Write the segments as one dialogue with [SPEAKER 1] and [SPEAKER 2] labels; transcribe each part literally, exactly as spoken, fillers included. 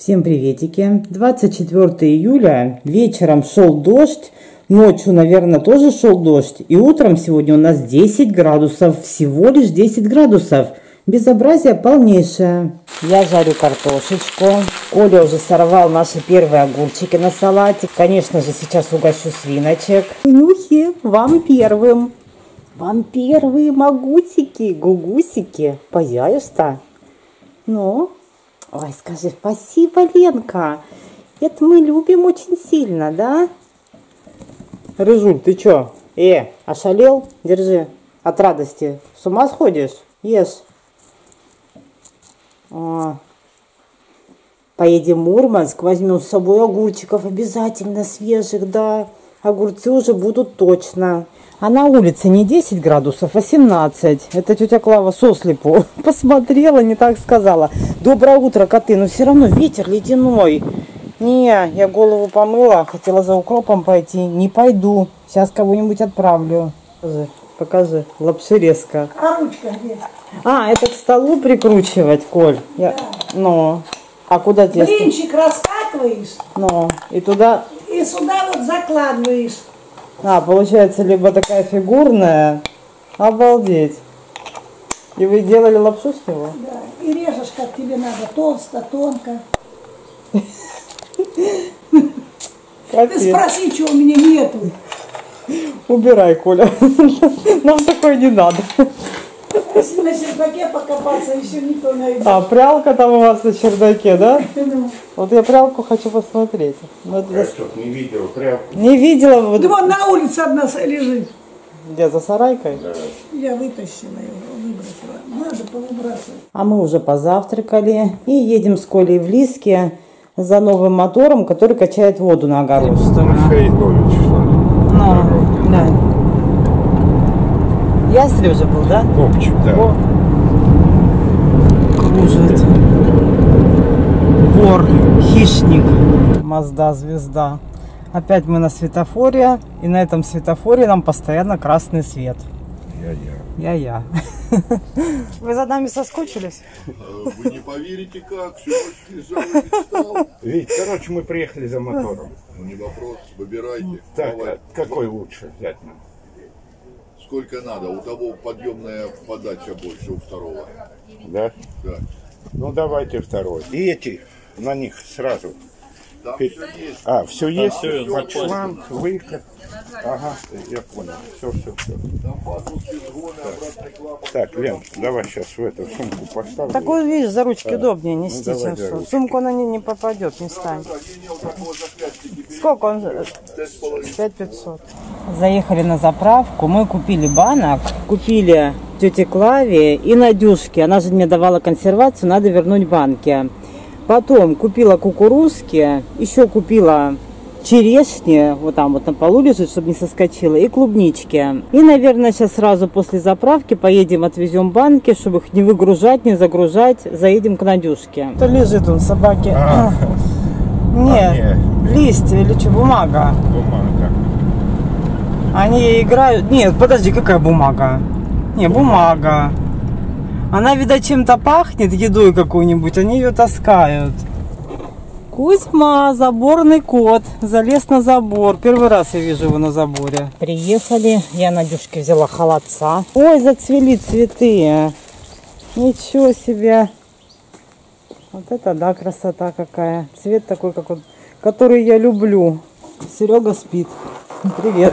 [SPEAKER 1] Всем приветики. двадцать четвёртое июля, вечером шел дождь, ночью, наверное, тоже шел дождь. И утром сегодня у нас десять градусов, всего лишь десять градусов. Безобразие полнейшее. Я жарю картошечку. Коля уже сорвал наши первые огурчики на салатик. Конечно же, сейчас угощу свиночек. Нюхи, вам первым. Вам первые магусики, гугусики. Пожалуйста. Ну... Ой, скажи спасибо, Ленка. Это мы любим очень сильно, да? Рыжуль, ты чё? Э, ошалел? Держи. От радости. С ума сходишь? Ешь. О. Поедем в Мурманск, возьмем с собой огурчиков обязательно свежих, да. Огурцы уже будут точно. А на улице не десять градусов, а семнадцать. Это тетя Клава сослепу посмотрела, не так сказала. Доброе утро, коты. Но все равно ветер ледяной. Не, я голову помыла, хотела за укропом пойти. Не пойду. Сейчас кого-нибудь отправлю. Покажи, покажи. Лапшерезка.
[SPEAKER 2] А ручка где?
[SPEAKER 1] А, это к столу прикручивать, Коль. Я...
[SPEAKER 2] Да.
[SPEAKER 1] Ну, а куда тебе?
[SPEAKER 2] Блинчик раскатываешь.
[SPEAKER 1] Ну, и туда...
[SPEAKER 2] И сюда вот закладываешь.
[SPEAKER 1] А, получается, либо такая фигурная. Обалдеть. И вы делали лапшу с него?
[SPEAKER 2] Да. И режешь, как тебе надо. Толсто, тонко. Ты спроси, что у меня нету.
[SPEAKER 1] Убирай, Коля. Нам такое не надо.
[SPEAKER 2] Если на чердаке покопаться, еще никто найдет.
[SPEAKER 1] А, прялка там у вас на чердаке, да? Вот я прялку хочу посмотреть.
[SPEAKER 3] Я что-то не видела прялку.
[SPEAKER 1] Не видела. Вот...
[SPEAKER 2] Да вон на улице одна лежит.
[SPEAKER 1] Где, за сарайкой?
[SPEAKER 3] Да.
[SPEAKER 2] Я вытащила его, выбросила. Надо повыбрасывать.
[SPEAKER 1] А мы уже позавтракали и едем с Колей в Лиске за новым мотором, который качает воду на огород. Ну, да. Ястреб же был, да?
[SPEAKER 3] Копчик, да.
[SPEAKER 1] О. Кружит. Вор, хищник. Мазда, звезда. Опять мы на светофоре. И на этом светофоре нам постоянно красный свет.
[SPEAKER 3] Я-я.
[SPEAKER 1] Я-я. Вы за нами соскучились?
[SPEAKER 4] Вы не поверите как, всю ночь лежал и мечтал.
[SPEAKER 3] Ведь, короче, мы приехали за мотором.
[SPEAKER 4] Ну не вопрос, выбирайте.
[SPEAKER 3] Так,
[SPEAKER 4] Давай.
[SPEAKER 3] а какой лучше взять нам?
[SPEAKER 4] Сколько надо, у того подъемная подача больше, у второго.
[SPEAKER 3] Да?
[SPEAKER 4] Да.
[SPEAKER 3] Ну, давайте второй. И эти, на них сразу.
[SPEAKER 4] Там
[SPEAKER 3] Пер...
[SPEAKER 4] все есть.
[SPEAKER 3] А, все есть?
[SPEAKER 4] все
[SPEAKER 3] Под шланг, выход. Ага, я понял. Все, все, все.
[SPEAKER 4] Там патрубки, сгоны, обратный клапан.
[SPEAKER 3] Так, Лен, давай сейчас в эту сумку поставлю.
[SPEAKER 1] Так вот, видишь, за ручки
[SPEAKER 3] Да.
[SPEAKER 1] удобнее нести,
[SPEAKER 3] Ну, давай
[SPEAKER 1] чем
[SPEAKER 3] за
[SPEAKER 1] в сумку.
[SPEAKER 3] ручки.
[SPEAKER 1] Сумку она не, не попадет, не станет. Сколько он? пять пятьсот. Заехали на заправку, мы купили банок, купили тете Клаве и Надюшке. Она же мне давала консервацию, надо вернуть банки. Потом купила кукурузки, еще купила черешни, вот там вот на полу лежит, чтобы не соскочила, и клубнички. И, наверное, сейчас сразу после заправки поедем, отвезем банки, чтобы их не выгружать, не загружать, заедем к Надюшке. Это лежит он, собаки.
[SPEAKER 3] А.
[SPEAKER 1] Не, листья или что, бумага.
[SPEAKER 3] Бумага.
[SPEAKER 1] Они играют. Нет, подожди, какая бумага? Не, бумага. Она, видать, чем-то пахнет, едой какой-нибудь, они ее таскают. Кузьма, заборный кот, залез на забор. Первый раз я вижу его на заборе. Приехали, я Надюшке взяла холодца. Ой, зацвели цветы. Ничего себе. Вот это да, красота какая. Цвет такой, как он, который я люблю. Серега спит. Привет.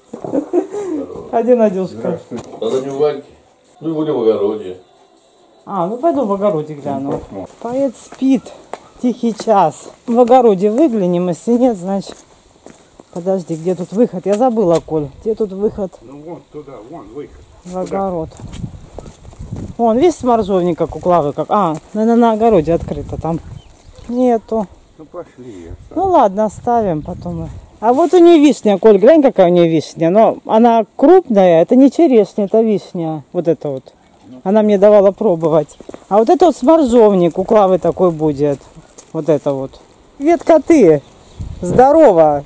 [SPEAKER 1] Один, Надюшка.
[SPEAKER 5] Надо не у Ваньки. Ну и будем в огороде.
[SPEAKER 1] А, ну пойду в огороде гляну. Поэт спит. Тихий час. В огороде выглянем, если нет, значит... Подожди, где тут выход? Я забыла, Коль. Где тут выход?
[SPEAKER 3] Ну вон туда, вон выход.
[SPEAKER 1] В огород. Вон, видишь, сморжовник, как у Клавы, как... А, наверное, на огороде открыто там. Нету.
[SPEAKER 3] Ну пошли.
[SPEAKER 1] Ну ладно, оставим потом. А вот у нее вишня, Коль, глянь, какая у нее вишня. Но она крупная, это не черешня, это вишня. Вот это вот. Она мне давала пробовать. А вот это вот сморжовник у Клавы такой будет. Вот это вот. Привет, коты. Здорово.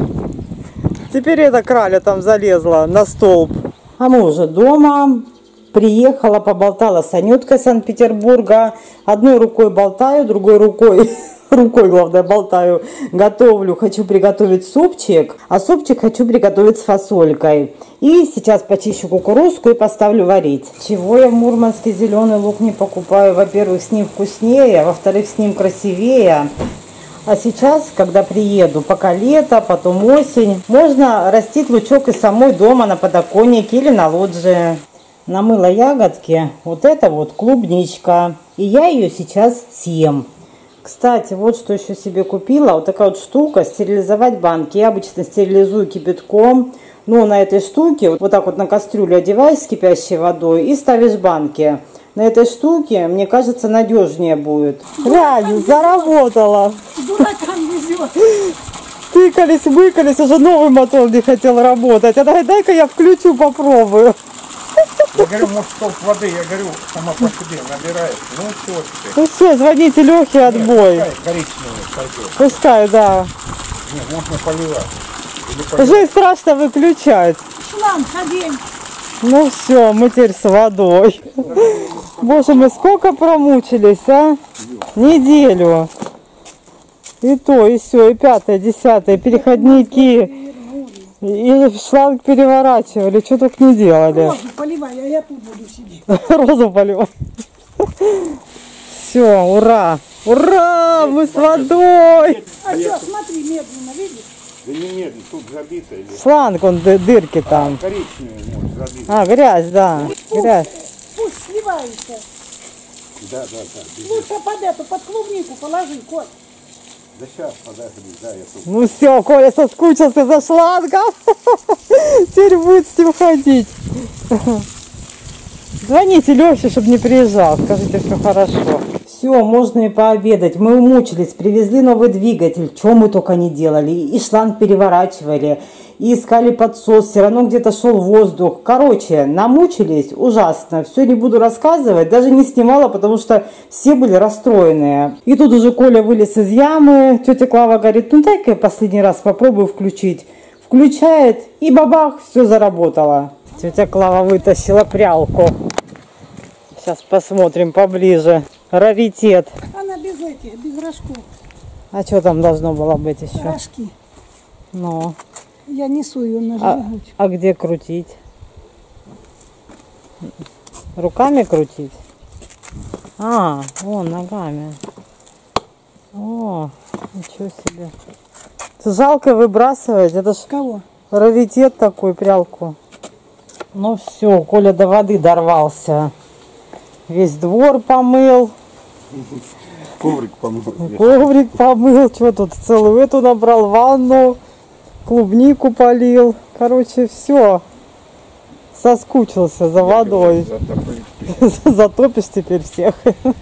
[SPEAKER 1] Теперь эта краля там залезла на столб. А мы уже дома. Приехала, поболтала с Анюткой Санкт-Петербурга. Одной рукой болтаю, другой рукой, рукой, главное, болтаю, готовлю. Хочу приготовить супчик, а супчик хочу приготовить с фасолькой. И сейчас почищу кукурузку и поставлю варить. Чего я в Мурманске зеленый лук не покупаю? Во-первых, с ним вкуснее, во-вторых, с ним красивее. А сейчас, когда приеду, пока лето, потом осень, можно растить лучок и самой дома на подоконнике или на лоджии. Намыла ягодки, вот это вот клубничка, и я ее сейчас съем. Кстати, вот что еще себе купила, вот такая вот штука, стерилизовать банки. Я обычно стерилизую кипятком, но на этой штуке, вот так вот на кастрюлю одеваешь с кипящей водой и ставишь банки. На этой штуке, мне кажется, надежнее будет. Реально, заработала.
[SPEAKER 2] Дуракам везет.
[SPEAKER 1] Тыкались, выкались, уже новый мотор не хотел работать. А дай, дай-ка я включу, попробую.
[SPEAKER 3] Я говорю, может, столб воды, я говорю, сама по себе набирает. Ну все теперь.
[SPEAKER 1] Ну все, звоните Лехе, отбой.
[SPEAKER 3] Пускай коричневый пойдет.
[SPEAKER 1] Пускай, да.
[SPEAKER 3] Нет, можно поливать. Или поливать.
[SPEAKER 1] Уже страшно выключать.
[SPEAKER 2] Шланг один.
[SPEAKER 1] Ну все, мы теперь с водой. Боже, мы сколько промучились, а? Неделю. И то, и все, и пятое, десятое, переходники. И шланг переворачивали, что только не делали.
[SPEAKER 2] Розу поливай, а я тут буду сидеть.
[SPEAKER 1] Розу поливать. Все, ура! Ура! Мы с водой!
[SPEAKER 2] А что, смотри, медленно, видишь?
[SPEAKER 3] Да не медленно, тут забито или...
[SPEAKER 1] Шланг, он ды- дырки там.
[SPEAKER 3] Коричневый может забить.
[SPEAKER 1] А, грязь, да. Грязь.
[SPEAKER 2] Пусть сливается.
[SPEAKER 3] Да, да, да.
[SPEAKER 2] Лучше под эту, под клубнику положи, Коль.
[SPEAKER 3] Да сейчас, подожди, да, я тут.
[SPEAKER 1] Ну все, Коля соскучился за шлангом. Теперь будет с ним ходить. Звоните Лёше, чтобы не приезжал. Скажите, все хорошо. Все, можно и пообедать. Мы умучились, привезли новый двигатель. Что мы только не делали. И шланг переворачивали, и искали подсос. Все равно где-то шел воздух. Короче, намучились ужасно. Все не буду рассказывать. Даже не снимала, потому что все были расстроенные. И тут уже Коля вылез из ямы. Тетя Клава говорит, ну дай-ка я последний раз попробую включить. Включает, и бабах, все заработало. Тетя Клава вытащила прялку. Сейчас посмотрим поближе. Раритет.
[SPEAKER 2] Она без этих, без рожков.
[SPEAKER 1] А что там должно было быть еще?
[SPEAKER 2] Рожки.
[SPEAKER 1] Ну.
[SPEAKER 2] Я несу ее на
[SPEAKER 1] А,
[SPEAKER 2] желудочку.
[SPEAKER 1] а где крутить? Руками крутить? А, вон, ногами. О, ничего себе. Жалко выбрасывать. Это ж
[SPEAKER 2] Кого?
[SPEAKER 1] раритет такой, прялку. Ну все, Коля до воды дорвался. Весь двор помыл.
[SPEAKER 3] Коврик помыл.
[SPEAKER 1] Коврик помыл. Что тут, целую эту набрал, ванну. Клубнику полил. Короче, все. Соскучился за водой. Затопишь теперь всех.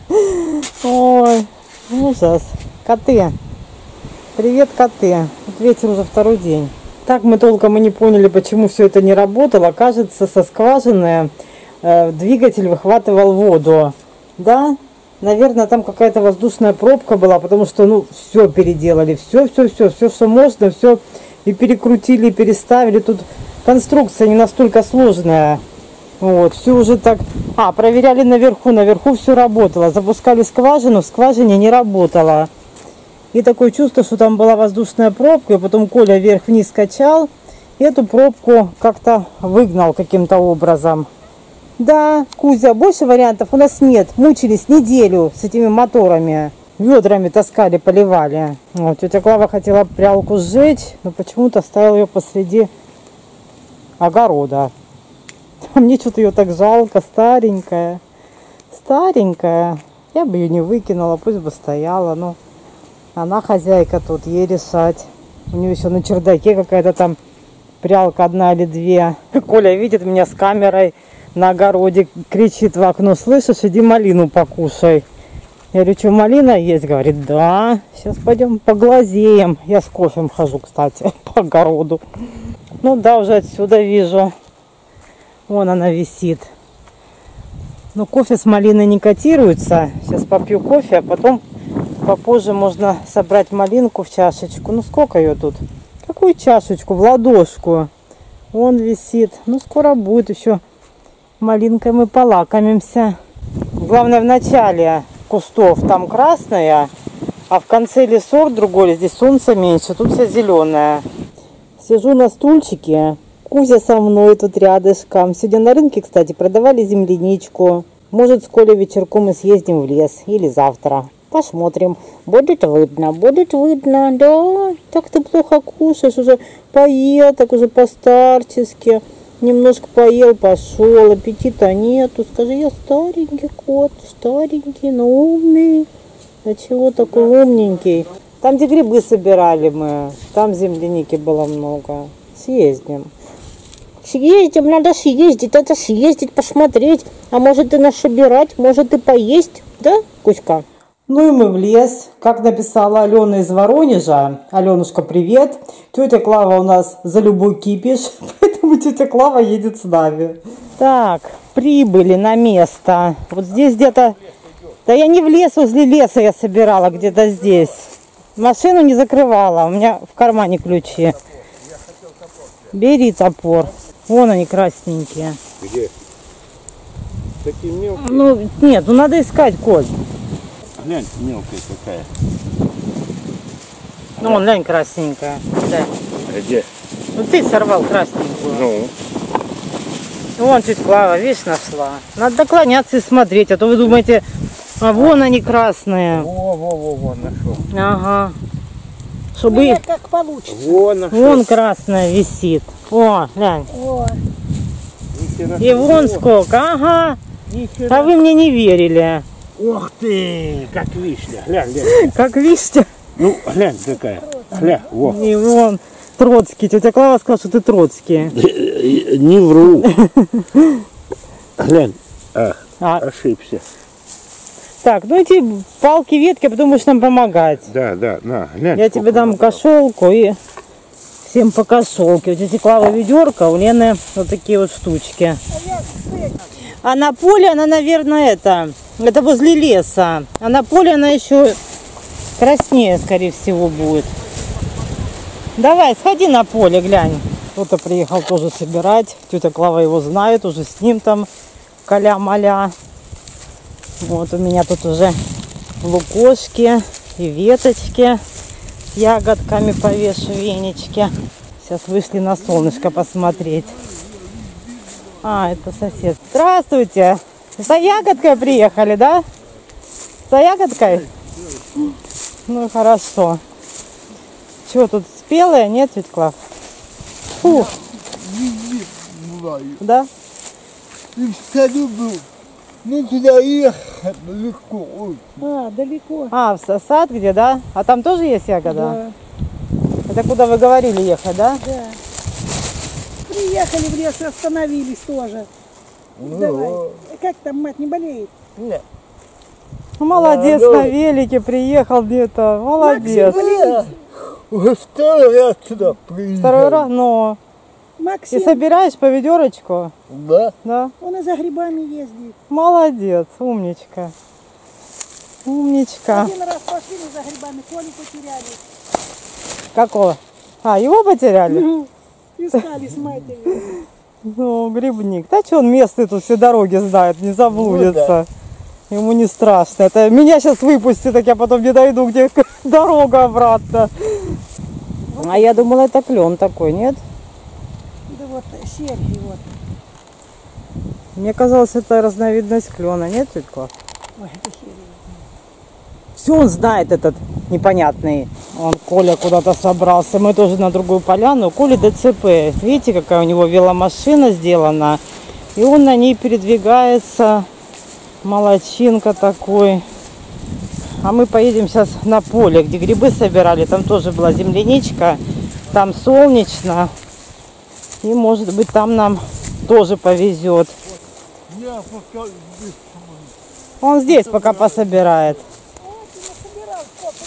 [SPEAKER 1] Ой, ужас. Коты. Привет, коты. Вот ветер уже второй день. Так мы толком и не поняли, почему все это не работало. Кажется, со скважины э, двигатель выхватывал воду. Да? Наверное, там какая-то воздушная пробка была, потому что, ну, все переделали. Все, все, все, все, что можно, все и перекрутили, и переставили. Тут конструкция не настолько сложная. Вот, все уже так... А, проверяли наверху. Наверху все работало. Запускали скважину, в скважине не работало. И такое чувство, что там была воздушная пробка, и потом Коля вверх-вниз качал, и эту пробку как-то выгнал каким-то образом. Да, Кузя, больше вариантов у нас нет. Мучились неделю с этими моторами. Ведрами таскали, поливали. Вот, тетя Клава хотела прялку сжечь, но почему-то оставила ее посреди огорода. А мне что-то ее так жалко, старенькая. Старенькая. Я бы ее не выкинула, пусть бы стояла, но... Она хозяйка тут, ей решать. У нее еще на чердаке какая-то там прялка одна или две. Коля видит меня с камерой на огороде, кричит в окно, слышишь, иди малину покушай. Я говорю, что малина есть? Говорит, да. Сейчас пойдем поглазеем. Я с кофем хожу, кстати, по огороду. Ну да, уже отсюда вижу. Вон она висит. Но кофе с малиной не котируется. Сейчас попью кофе, а потом... Попозже можно собрать малинку в чашечку. Ну сколько ее тут? Какую чашечку? В ладошку. Вон висит. Ну скоро будет еще Малинкой мы полакомимся. Главное, в начале кустов там красная, а в конце лесок другой, здесь солнце меньше, тут вся зеленая. Сижу на стульчике, Кузя со мной тут рядышком. Сегодня на рынке, кстати, продавали земляничку. Может, с Колей вечерком мы съездим в лес или завтра. Посмотрим. Будет видно, будет видно. Да, так ты плохо кушаешь, уже поел, так уже постарчески. Немножко поел, пошел, аппетита нету. Скажи, я старенький кот, старенький, но умный. А чего такой умненький? Там, где грибы собирали мы, там земляники было много. Съездим. Съездим, надо съездить, надо съездить, посмотреть. А может и насобирать, может и поесть. Да, Кузька? Ну и мы в лес. Как написала Алена из Воронежа. Аленушка, привет. Тетя Клава у нас за любой кипиш, поэтому тетя Клава едет с нами. Так, прибыли на место. Вот здесь где-то... Да я не в лес, возле леса я собирала, где-то здесь. Машину не закрывала, у меня в кармане ключи. Бери топор. Вон они красненькие.
[SPEAKER 3] Где? Такие мелкие.
[SPEAKER 1] Ну, нет, ну надо искать, Коль.
[SPEAKER 3] Глянь, мелкая какая.
[SPEAKER 1] Ну, вон, глянь, красненькая. Да.
[SPEAKER 3] Где?
[SPEAKER 1] Ну, ты сорвал красненькую.
[SPEAKER 3] Ну.
[SPEAKER 1] Вон тетя Клава, видишь, нашла. Надо наклоняться и смотреть, а то вы думаете, а вон они красные.
[SPEAKER 3] Во, во, во, во, нашел.
[SPEAKER 1] Ага. Чтобы
[SPEAKER 2] Ну,
[SPEAKER 1] их...
[SPEAKER 2] как получится.
[SPEAKER 3] Во, нашел.
[SPEAKER 1] Вон красная висит. О, глянь.
[SPEAKER 2] О,
[SPEAKER 1] И вон сколько, ага. А вы мне не верили.
[SPEAKER 3] Ух ты, как вишня. Глянь, глянь.
[SPEAKER 1] Как видите.
[SPEAKER 3] Ну, глянь какая. Глянь, во.
[SPEAKER 1] И вон Троцкий. Тетя Клава сказала, что ты Троцкий.
[SPEAKER 3] Не вру. Глянь. А,
[SPEAKER 1] А,
[SPEAKER 3] ошибся.
[SPEAKER 1] так, ну эти палки, ветки, потом будешь нам помогать.
[SPEAKER 3] Да, да, на, глянь.
[SPEAKER 1] Я тебе дам кошелку и всем по кошелке. У тети Клавы ведерко, у Лены вот такие вот штучки. А на поле она, наверное, это, это возле леса. А на поле она еще краснее, скорее всего, будет. Давай, сходи на поле, глянь. Кто-то приехал тоже собирать. Тетя Клава его знает, уже с ним там каля-маля. Вот у меня тут уже лукошки и веточки с ягодками повешу, венички. Сейчас вышли на солнышко посмотреть. А, это сосед. Здравствуйте. За ягодкой приехали, да? За ягодкой? Ну хорошо. Что тут, спелые? Нет, тетя Клав? Фу. Да?
[SPEAKER 6] И в саду был. Ну, туда ехать легко. Ой.
[SPEAKER 2] а, далеко.
[SPEAKER 1] А, в сад где, да? А там тоже есть ягода?
[SPEAKER 2] Да,
[SPEAKER 1] Это куда вы говорили ехать, да?
[SPEAKER 2] да. Приехали в лес, остановились тоже. Давай. Как там, мать не болеет?
[SPEAKER 6] Нет.
[SPEAKER 1] Ну, молодец, на велике приехал где-то. Молодец.
[SPEAKER 2] Болеет.
[SPEAKER 6] Уже второй раз сюда приезжал.
[SPEAKER 1] Второй раз, но. И
[SPEAKER 2] Максим,
[SPEAKER 1] собираешь по ведерочку?
[SPEAKER 6] Да.
[SPEAKER 1] Да?
[SPEAKER 2] он и за грибами ездит.
[SPEAKER 1] Молодец, умничка. Умничка.
[SPEAKER 2] Один раз пошли мы за грибами, Колю потеряли.
[SPEAKER 1] Какого? А, его потеряли?
[SPEAKER 2] Ну, искали с матерью.
[SPEAKER 1] Ну, грибник. Да что он местный тут все дороги знает, не заблудится. Ему не страшно. Это меня сейчас выпустит, так я потом не дойду, где дорога обратно. А я думала, это клен такой, нет?
[SPEAKER 2] Да вот серьги вот.
[SPEAKER 1] Мне казалось, это разновидность клена, нет, тетя Клав?
[SPEAKER 2] Ой, это серьги.
[SPEAKER 1] Все он знает, этот непонятный. Он, Коля куда-то собрался. Мы тоже на другую поляну. Коля ДЦП. Видите, какая у него веломашина сделана. И он на ней передвигается. Молодчинка такой. А мы поедем сейчас на поле, где грибы собирали. Там тоже была земляничка. Там солнечно. И может быть там нам тоже повезет.
[SPEAKER 6] Я пока...
[SPEAKER 1] Он здесь пока пособирает.
[SPEAKER 2] Собирал, сколько,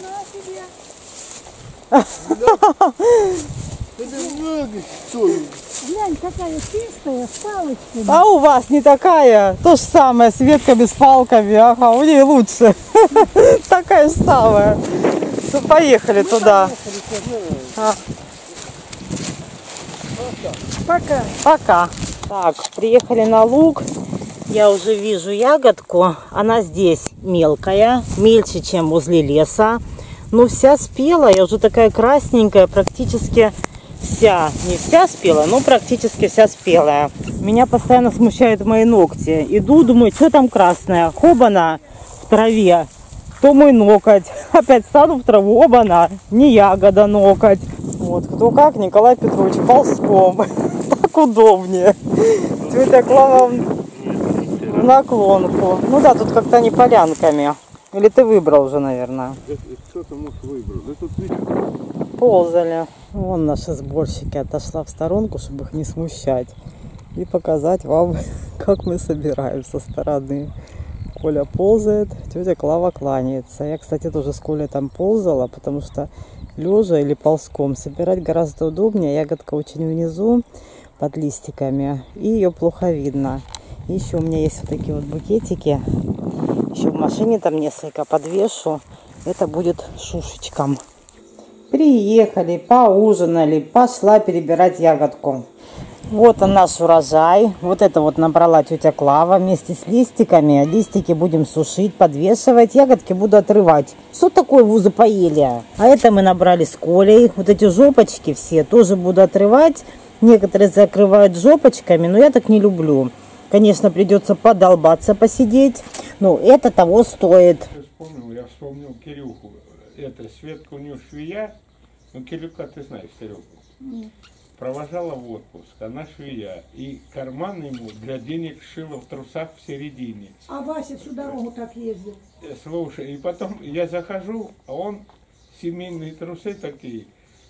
[SPEAKER 2] ни хрена себе.
[SPEAKER 6] Это много стоит.
[SPEAKER 2] Глянь, какая чистая, с палочками.
[SPEAKER 1] А у вас не такая? То же самое, с ветками, с палками. Ага, у нее лучше. Такая же самая. Ну, поехали туда. А,
[SPEAKER 2] Пока.
[SPEAKER 1] Пока. Так, приехали на луг. Я уже вижу ягодку. Она здесь мелкая, мельче, чем возле леса. Но вся спелая, уже такая красненькая, практически вся. Не вся спелая, но практически вся спелая. Меня постоянно смущают мои ногти. Иду, думаю, что там красное? Хобана в траве. То мой ноготь. Опять стану в траву, оба-на, не ягода ноготь. Вот, кто как, Николай Петрович, ползком. Так удобнее. Тетя Клава в наклонку. Ну да, тут как-то не полянками. Или ты выбрал уже, наверное?
[SPEAKER 3] Кто-то, может, выбрал. Да тут видишь.
[SPEAKER 1] Ползали. Вон наши сборщики. Отошла в сторонку, чтобы их не смущать. И показать вам, как мы собираем со стороны. Коля ползает, тетя Клава кланяется. Я, кстати, тоже с Колей там ползала, потому что лежа или ползком собирать гораздо удобнее. Ягодка очень внизу, под листиками, и ее плохо видно. И еще у меня есть вот такие вот букетики. Еще в машине там несколько подвешу. Это будет шушечкам. Приехали, поужинали, пошла перебирать ягодку. Вот он наш урожай. Вот это вот набрала тетя Клава вместе с листиками. Листики будем сушить, подвешивать. Ягодки буду отрывать. Что такое вузы поели? А это мы набрали с Колей. Вот эти жопочки все тоже буду отрывать. Некоторые закрывают жопочками, но я так не люблю. Конечно, придется подолбаться, посидеть. Но это того стоит.
[SPEAKER 3] Я вспомнил, я вспомнил Кирюху. Это Светка у нее швея. Ну, Кирюха, ты знаешь, Серегу. Провожала в отпуск, она швея, и карман ему для денег шила в трусах в середине.
[SPEAKER 2] А Вася всю дорогу так ездил.
[SPEAKER 3] Слушай, и потом я захожу, а он семейные трусы такие.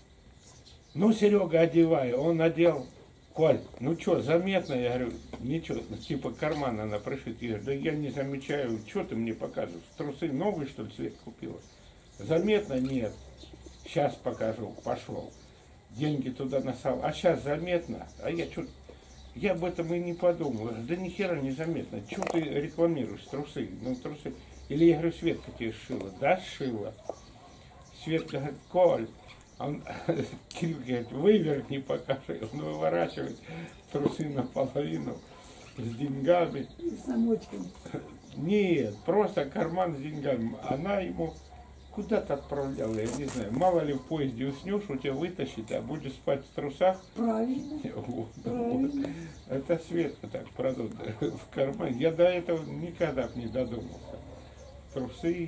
[SPEAKER 3] Ну, Серега, одевай. Он надел. Коль, ну что, заметно? Я говорю, ничего, типа карман она пришит. Я говорю, да я не замечаю, что ты мне показываешь? Трусы новые, что ли, Свет купила? Заметно? Нет. Сейчас покажу. Пошел. Деньги туда насал. А сейчас заметно? А я что, я об этом и не подумал. Да ни хера не заметно. Что ты рекламируешь? Трусы. Ну, трусы. Или я говорю, Светка тебе сшила. Да, сшила. Светка говорит, Коль. Он, Кирилл говорит, выверни, покажи. Он выворачивает трусы наполовину с деньгами.
[SPEAKER 2] И с замочками.
[SPEAKER 3] Нет, просто карман с деньгами. Она ему куда-то отправляла, я не знаю. Мало ли в поезде уснешь, у тебя вытащит, а будешь спать в трусах.
[SPEAKER 2] Правильно.
[SPEAKER 3] Вот,
[SPEAKER 2] Правильно.
[SPEAKER 3] вот. Это Светка так продумала в кармане. Я до этого никогда не додумался. Трусы.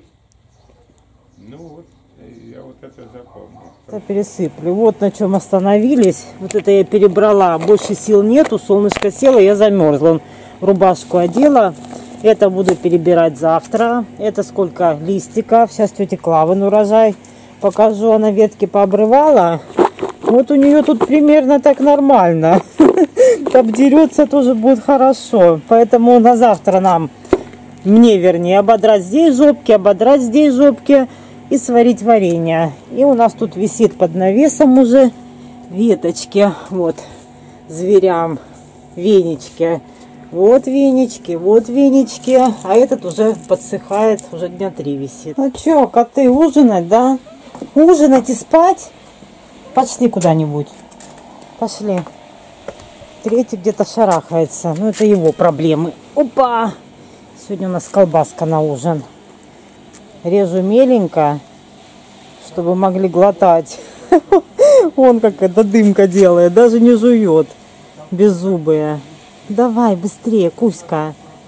[SPEAKER 3] Ну вот. Я вот это запомнил.
[SPEAKER 1] Я пересыплю. Вот на чем остановились. Вот это я перебрала. Больше сил нету. Солнышко село, я замерзла. Рубашку одела. Это буду перебирать завтра. Это сколько листиков. Сейчас тетя Клавы на урожай покажу. Она ветки пообрывала. Вот у нее тут примерно так нормально. Обдерется тоже будет хорошо. Поэтому на завтра нам, мне вернее, ободрать здесь жопки, ободрать здесь жопки. И сварить варенье. И у нас тут висит под навесом уже веточки. Вот зверям венички. Вот венички, вот венички. А этот уже подсыхает, уже дня три висит. Ну что, коты, ужинать, да? Ужинать и спать? Пошли куда-нибудь. Пошли. Третий где-то шарахается. Ну это его проблемы. Опа! Сегодня у нас колбаска на ужин. Режу меленько, чтобы могли глотать. Вон как эта дымка делает, даже не жует. Беззубые. Давай, быстрее, Кузька.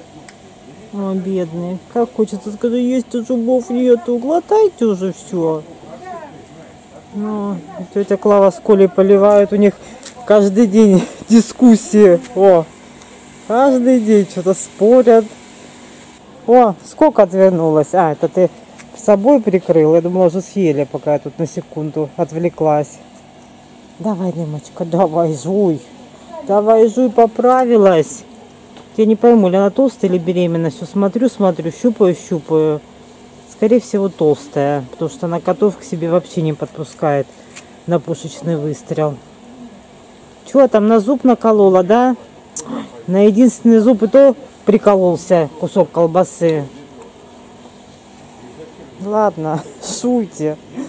[SPEAKER 1] О, бедный. Как хочется сказать, есть зубов нету. Глотайте уже все. Ну, тетя Клава с Колей поливают. У них каждый день дискуссии. О, каждый день что-то спорят. О, сколько отвернулась. А, это ты с собой прикрыл. Я думала, уже съели, пока я тут на секунду отвлеклась. Давай, Дымочка, давай, жуй. Давай, жуй, поправилась. Я не пойму, ли она толстая или беременна. Все смотрю, смотрю, щупаю, щупаю. Скорее всего, толстая. Потому что она котов к себе вообще не подпускает на пушечный выстрел. Чего там, на зуб наколола, да? На единственный зуб и то прикололся кусок колбасы. Ладно, шуйте.